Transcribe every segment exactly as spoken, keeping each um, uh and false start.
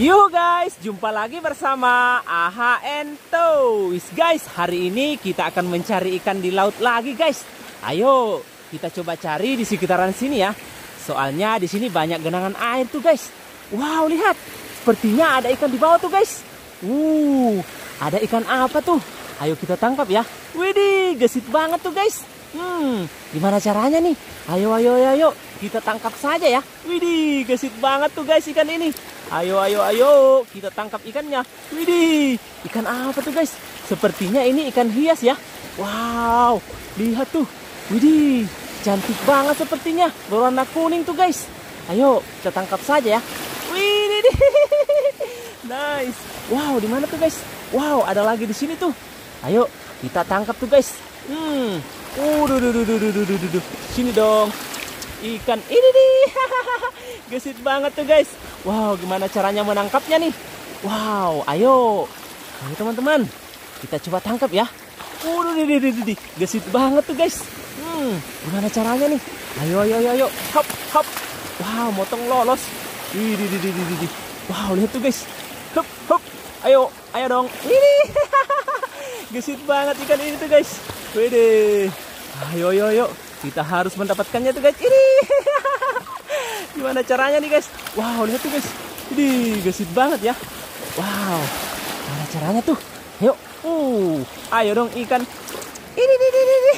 Yo guys, jumpa lagi bersama A H N Toys. Guys, hari ini kita akan mencari ikan di laut lagi guys. Ayo, kita coba cari di sekitaran sini ya. Soalnya di sini banyak genangan air tuh guys. Wow, lihat. Sepertinya ada ikan di bawah tuh guys. Uh, ada ikan apa tuh? Ayo kita tangkap ya. Widih, gesit banget tuh guys. Hmm, gimana caranya nih? Ayo, ayo, ayo, ayo. Kita tangkap saja ya. Widih, gesit banget tuh guys ikan ini. Ayo, ayo, ayo. Kita tangkap ikannya. Widih, ikan apa tuh guys? Sepertinya ini ikan hias ya. Wow, lihat tuh. Widih, cantik banget sepertinya. Berwarna kuning tuh guys. Ayo, kita tangkap saja ya. Widih, nice. Wow, di mana tuh guys? Wow, ada lagi di sini tuh. Ayo, kita tangkap tuh guys. Hmm, uh, duh, duh, duh, duh, duh, duh, duh. Sini dong. Ikan ini nih. Gesit banget tuh guys. Wow, gimana caranya menangkapnya nih? Wow, ayo. Ayo teman-teman. Kita coba tangkap ya. Waduh, di, di, di, di. Gesit banget tuh guys. Hmm, gimana caranya nih? Ayo, ayo, ayo, ayo. Hop, hop. Wow, motong lolos. Di, di, di, di, di, di. Wow, lihat tuh guys. Hop, hop. Ayo, ayo dong. Ini. Gesit banget ikan ini tuh guys. Wede. Ayo, ayo, ayo. Kita harus mendapatkannya tuh guys. Ini. Gimana caranya nih guys? Wow, lihat tuh guys. Ini gesit banget ya. Wow. Gimana caranya tuh? Ayo. Uh, ayo dong ikan. Ini, ini, ini, ini.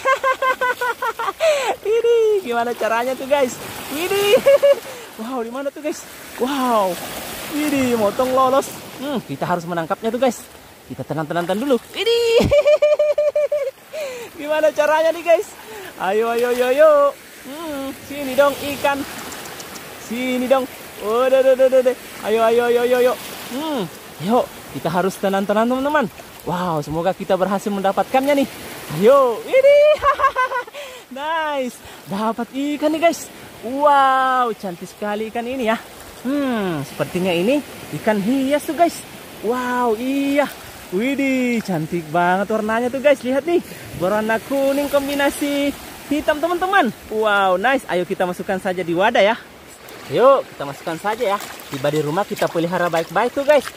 Ini gimana caranya tuh guys? Ini. Wow, di mana tuh guys? Wow. Ini motong lolos. Hmm, kita harus menangkapnya tuh guys. Kita tenang-tenangkan dulu. Ini. Gimana caranya nih guys? Ayo, ayo, ayo, ayo. Hmm, sini dong ikan. Sini dong. Udah, udah, udah, udah. Ayo, ayo, ayo, ayo, ayo. Hmm, ayo. Kita harus tenang-tenang teman-teman. Wow, semoga kita berhasil mendapatkannya nih. Ayo, ini. Nice. Dapat ikan nih guys. Wow, cantik sekali ikan ini ya. Hmm, sepertinya ini ikan hias tuh guys. Wow, iya. Widih, cantik banget warnanya tuh guys. Lihat nih, berwarna kuning kombinasi hitam teman-teman. Wow, nice. Ayo kita masukkan saja di wadah ya. Yuk, kita masukkan saja ya. Tiba di rumah kita pelihara baik-baik tuh guys.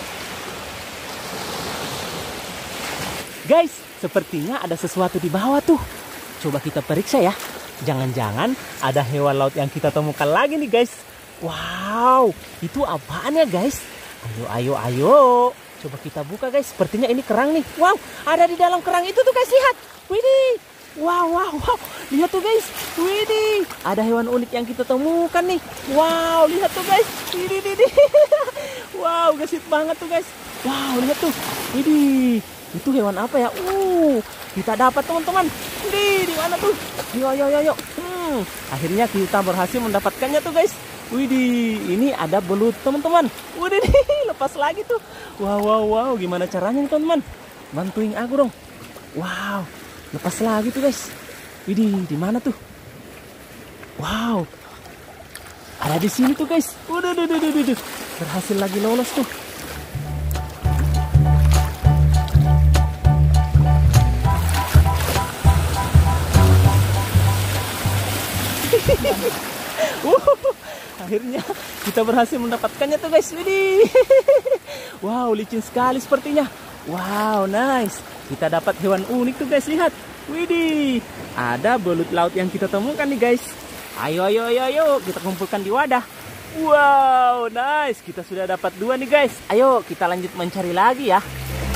Guys, sepertinya ada sesuatu di bawah tuh. Coba kita periksa ya. Jangan-jangan ada hewan laut yang kita temukan lagi nih guys. Wow, itu apaan ya guys? Ayo, ayo, ayo. Coba kita buka guys. Sepertinya ini kerang nih. Wow, ada di dalam kerang itu tuh guys. Lihat. Widih. Wow, wow, wow. Lihat tuh guys. Widih. Ada hewan unik yang kita temukan nih. Wow, lihat tuh guys. Widih, widih. Wow, gesit banget tuh guys. Wow, lihat tuh. Widih. Itu hewan apa ya? Uh, kita dapat teman-teman. Widih, di mana tuh? Ayo, ayo, ayo, ayo. Hmm, akhirnya kita berhasil mendapatkannya tuh guys. Widih, ini ada belut teman-teman. Widih, lepas lagi tuh. Wow, wow, wow. Gimana caranya nih teman-teman? Bantuin aku dong. Wow, lepas lagi tuh guys. Widih, di mana tuh? Wow, ada di sini tuh guys. Waduh, waduh, waduh, waduh. Berhasil lagi lolos tuh. uh, akhirnya kita berhasil mendapatkannya tuh guys. Widih. Wow, licin sekali sepertinya. Wow, nice. Kita dapat hewan unik tuh guys, lihat. Widih, ada belut laut yang kita temukan nih guys. Ayo, ayo, ayo, ayo, kita kumpulkan di wadah. Wow, nice. Kita sudah dapat dua nih guys. Ayo, kita lanjut mencari lagi ya.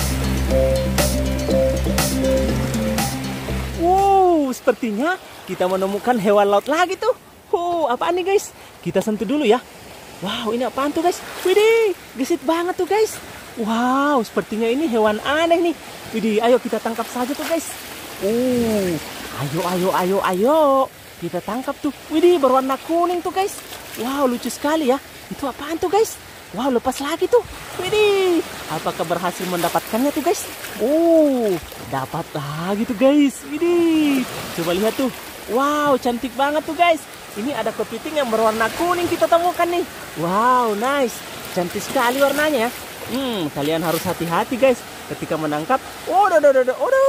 Wow, sepertinya kita menemukan hewan laut lagi tuh. Wow, apaan nih guys? Kita sentuh dulu ya. Wow, ini apaan tuh guys? Widih, gesit banget tuh guys. Wow, sepertinya ini hewan aneh nih. Widih, ayo kita tangkap saja tuh guys. Uh, ayo, ayo, ayo, ayo. Kita tangkap tuh. Widih, berwarna kuning tuh guys. Wow, lucu sekali ya. Itu apaan tuh guys? Wow, lepas lagi tuh. Widih, apakah berhasil mendapatkannya tuh guys? Uh, dapat lagi tuh guys. Widih, coba lihat tuh. Wow, cantik banget tuh guys. Ini ada kepiting yang berwarna kuning kita temukan nih. Wow, nice. Cantik sekali warnanya ya. Hmm, kalian harus hati-hati guys. ketika menangkap. Oh, do, do, do, do, oh,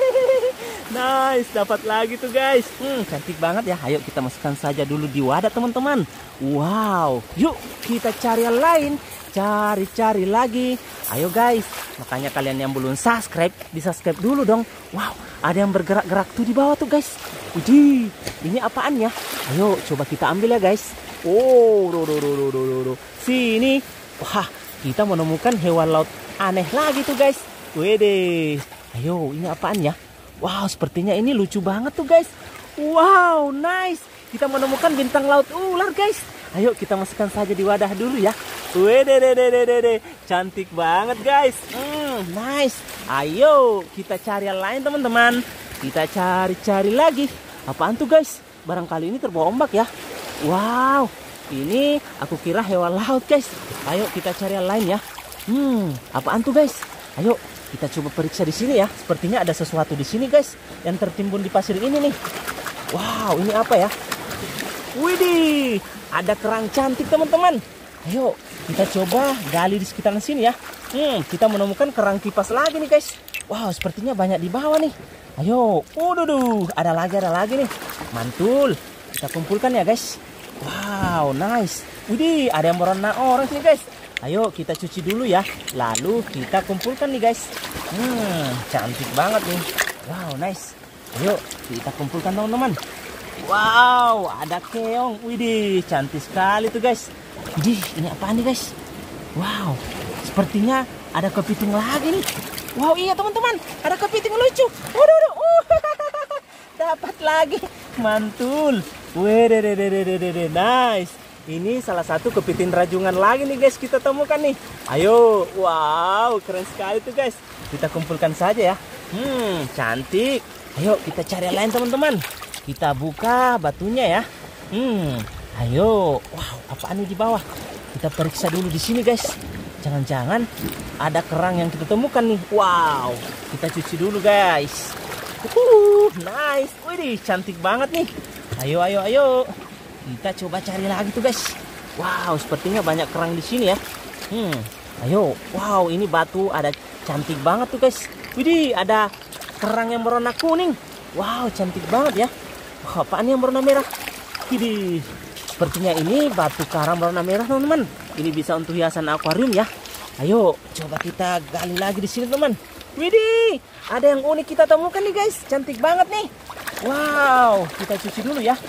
nice, dapat lagi tuh guys. Hmm, cantik banget ya. Ayo kita masukkan saja dulu di wadah teman-teman. Wow, yuk kita cari yang lain. Cari-cari lagi. Ayo guys, makanya kalian yang belum subscribe, di subscribe dulu dong. Wow, ada yang bergerak-gerak tuh di bawah tuh guys. Widih, ini apaan ya? Ayo coba kita ambil ya guys. Oh, do, do, do, do, do, do. Sini. Wah, kita menemukan hewan laut aneh lagi tuh guys. Wede. Ayo, ini apaan ya? Wow, sepertinya ini lucu banget tuh guys. Wow, nice. Kita menemukan bintang laut ular guys. Ayo kita masukkan saja di wadah dulu ya. Wede, de, de, de, de, de. Cantik banget guys. Hmm, nice. Ayo kita cari yang lain teman-teman. Kita cari-cari lagi. Apaan tuh guys? Barangkali ini terbawa ombak ya. Wow, ini aku kira hewan laut guys. Ayo kita cari yang lain ya. Hmm, apaan tuh guys? Ayo kita coba periksa di sini ya. Sepertinya ada sesuatu di sini guys yang tertimbun di pasir ini nih. Wow, ini apa ya? Widih, ada kerang cantik teman-teman. Ayo kita coba gali di sekitaran sini ya. Hmm, kita menemukan kerang kipas lagi nih guys. Wow, sepertinya banyak di bawah nih. Ayo, waduh, ada lagi, ada lagi nih. Mantul, kita kumpulkan ya guys. Wow, nice. Widih, ada yang berwarna orange nih guys. Ayo kita cuci dulu ya. Lalu kita kumpulkan nih guys. Hmm, cantik banget nih. Wow, nice. Ayo kita kumpulkan teman-teman. Wow, ada keong. Widih, cantik sekali tuh guys. Widih, ini apaan nih guys? Wow, sepertinya ada kepiting lagi nih. Wow, iya teman-teman, ada kepiting lucu. Waduh, waduh. Uh, dapat lagi. Mantul. Wede, nice. Ini salah satu kepiting rajungan lagi nih guys kita temukan nih. Ayo, wow, keren sekali tuh guys. Kita kumpulkan saja ya. Hmm, cantik. Ayo kita cari yang lain teman-teman. Kita buka batunya ya. Hmm, ayo. Wow, apaan nih di bawah? Kita periksa dulu di sini guys. Jangan-jangan ada kerang yang kita temukan nih. Wow, kita cuci dulu guys. Uh, nice. Wih, cantik banget nih. Ayo, ayo, ayo. Kita coba cari lagi tuh guys. Wow, sepertinya banyak kerang di sini ya. Hmm, ayo. Wow, ini batu ada cantik banget tuh guys. Widih, ada kerang yang berwarna kuning. Wow, cantik banget ya. Wah, apaan yang berwarna merah? Widih, sepertinya ini batu karang berwarna merah teman-teman. Ini bisa untuk hiasan akuarium ya. Ayo, coba kita gali lagi di sini teman. Widih, ada yang unik kita temukan nih guys. Cantik banget nih. Wow, kita cuci dulu ya.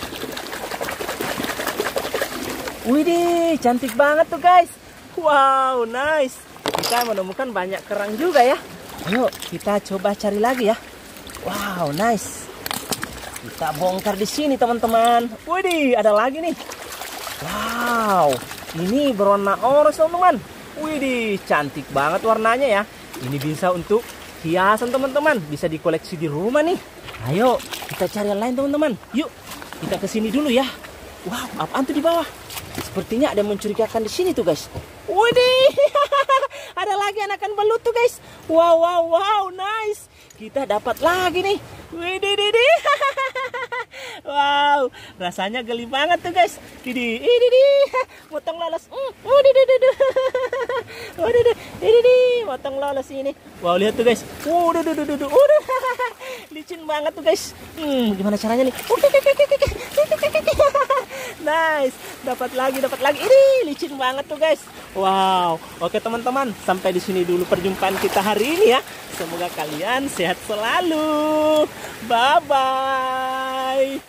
Widih, cantik banget tuh guys. Wow, nice. Kita menemukan banyak kerang juga ya. Ayo, kita coba cari lagi ya. Wow, nice. Kita bongkar di sini teman-teman. Widih, ada lagi nih. Wow, ini berwarna orange teman-teman. Widih, cantik banget warnanya ya. Ini bisa untuk hiasan teman-teman. Bisa dikoleksi di rumah nih. Ayo, kita cari yang lain teman-teman. Yuk, kita ke sini dulu ya. Wow, apaan tuh di bawah? Sepertinya ada yang mencurigakan di sini tuh guys. Widih, ada lagi anakan belut tuh guys. Wow, wow, wow, nice. Kita dapat lagi nih. Widih, widih. Wow, rasanya geli banget tuh guys. Widih, widih, motong lolos. Widih, widih, widih. Widih, widih, motong lolos ini. Wow, lihat tuh guys. Widih, widih, widih, widih. Licin banget tuh guys. Hmm, gimana caranya nih? Nice, dapat lagi, dapat lagi. Ini licin banget tuh guys. Wow, oke teman-teman, sampai di sini dulu perjumpaan kita hari ini ya. Semoga kalian sehat selalu. Bye bye.